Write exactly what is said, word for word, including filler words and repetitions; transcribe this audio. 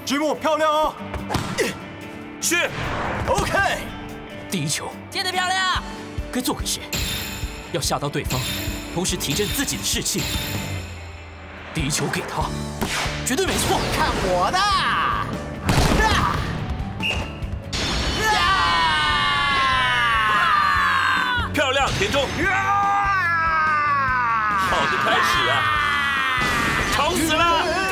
直木漂亮哦！ 是 ，OK。 第一球接得漂亮， 该做回谁？要吓到对方，同时提振自己的士气。第一球给他，绝对没错。 看我的！啊！ 漂亮，田中！好的开始啊，吵死了！